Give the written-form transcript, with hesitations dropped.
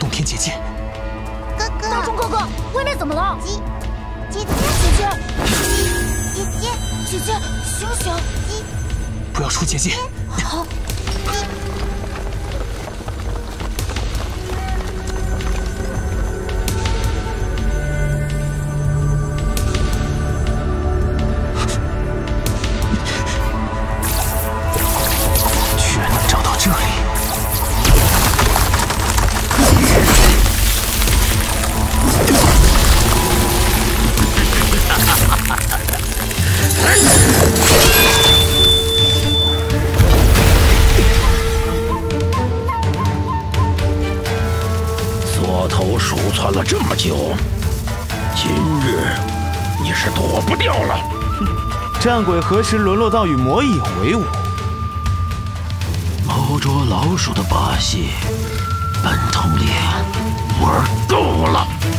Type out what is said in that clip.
中天结界。 哥哥， 大钟哥哥，外面怎么了？ 姐姐，醒醒！ 不要出结界。 好。 缩头鼠窜了这么久，今日你是躲不掉了。 战鬼何时沦落到与魔影为伍？ 猫捉老鼠的把戏，本统领玩够了。